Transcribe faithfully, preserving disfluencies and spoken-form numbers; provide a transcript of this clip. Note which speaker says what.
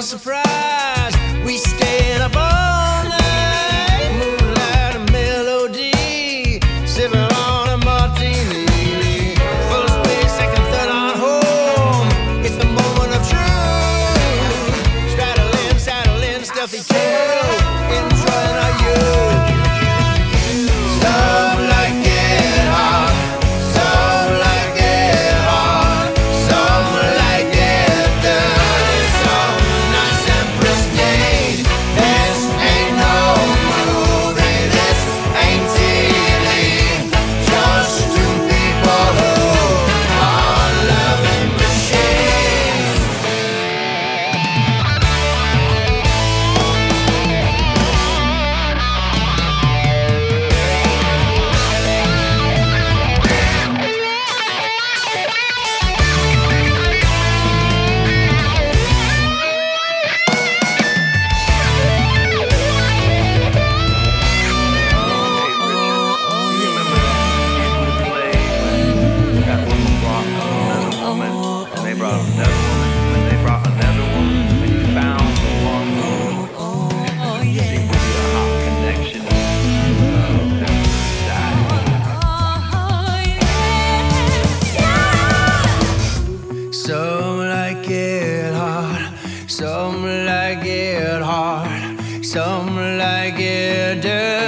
Speaker 1: a surprise. We stayed up all night, moonlight and melody, sipping on a martini, full of space, second, third on home. It's the moment of truth. Straddling, saddling, stealthy tail, enjoying our youth. Some like it hard, some like it hard, some like it dirty, some nice and pristine. This ain't no movie, this ain't T V, just two people who are loving machines. Some like it hard, some like it hard, some like it dirty.